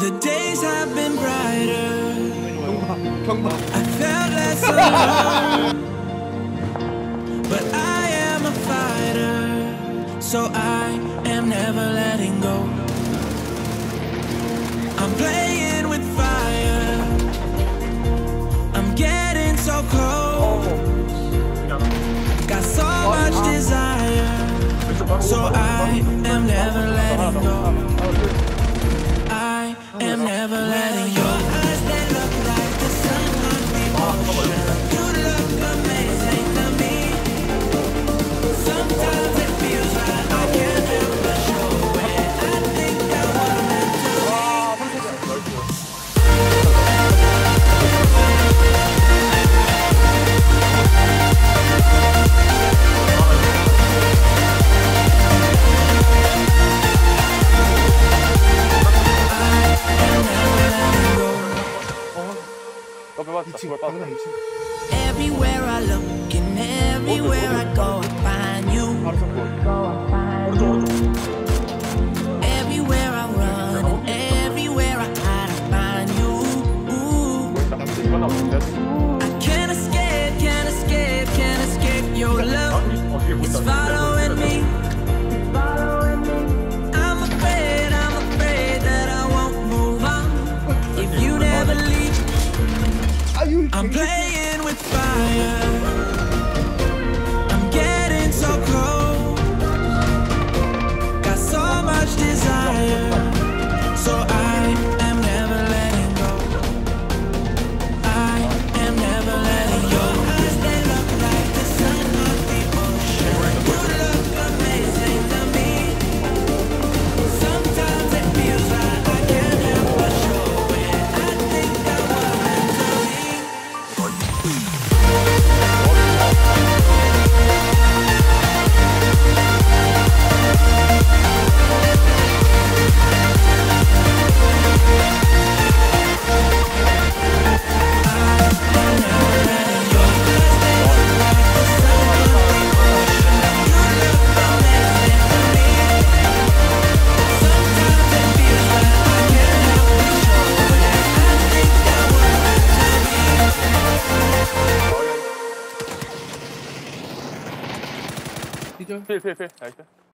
The days have been brighter. I felt less alone. But I am a fighter, so I am never letting go. I'm playing with fire. I'm getting so close. Got so much desire, so I am never letting go. I am never letting go. Your eyes, they look like the sun on the ocean. You look amazing to me. Sometimes it feels like I can't help but show it. I think that we're meant to be. Everywhere I look and everywhere I go, I find you. Everywhere I run and everywhere I hide, I find you. I can't escape, can't escape, can't escape your love. It's following me. I'm afraid that I won't move on if you never leave. I'm playing with fire. I'm getting so cold. Got so much desire, so I am never letting go. I am never letting go. Your eyes, they look like the sun on the ocean. You look amazing to me. Sometimes it feels like I can't help but show it. I think that we're meant to be. 필. 나이스.